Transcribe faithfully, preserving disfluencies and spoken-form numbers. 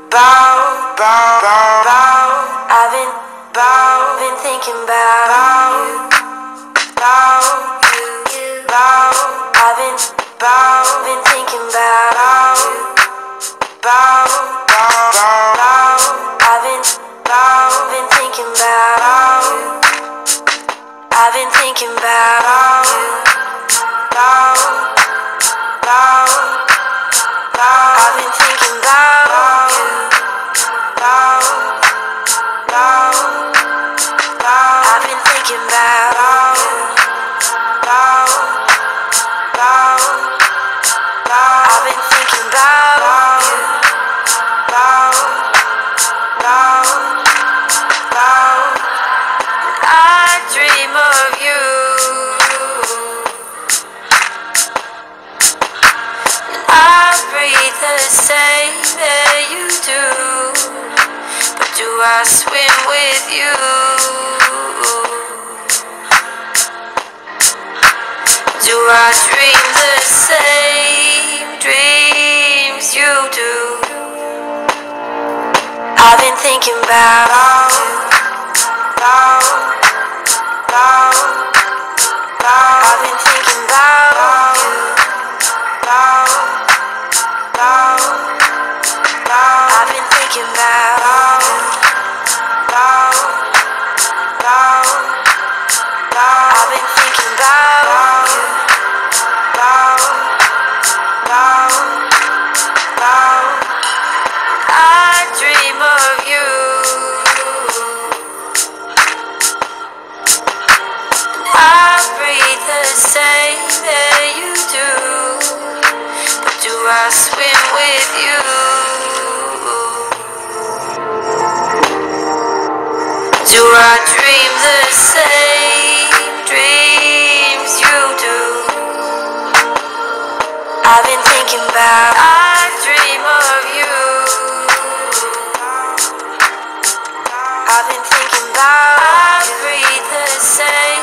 bow, bow, bow, bow. I've been, bow, been thinking about you, bow, you, you, bow. I've been, bow, been thinking about you, bow, bow, bow, bow. I've been, bow, been thinking about you. I've been thinking about you, bow, bow, bow. I've been thinking about you, bow, bow, bow. I've been thinking about you, bow, bow, bow. I've been thinking about you, bow, bow, bow. I dream of you, and I breathe the same that you do. But do I swim with you? Do I dream the same dreams you do? I've been thinking about you, bow, bow, bow. I've been thinking about you, bow, bow, bow. I've been thinking about you, bow, bow, bow. I've been thinking about you, bow, bow, bow. I dream of you, I breathe the same that you do. But do I swim with you? Do I dream the same dreams you do? I've been thinking about, I dream of you. I've been thinking about, I breathe the same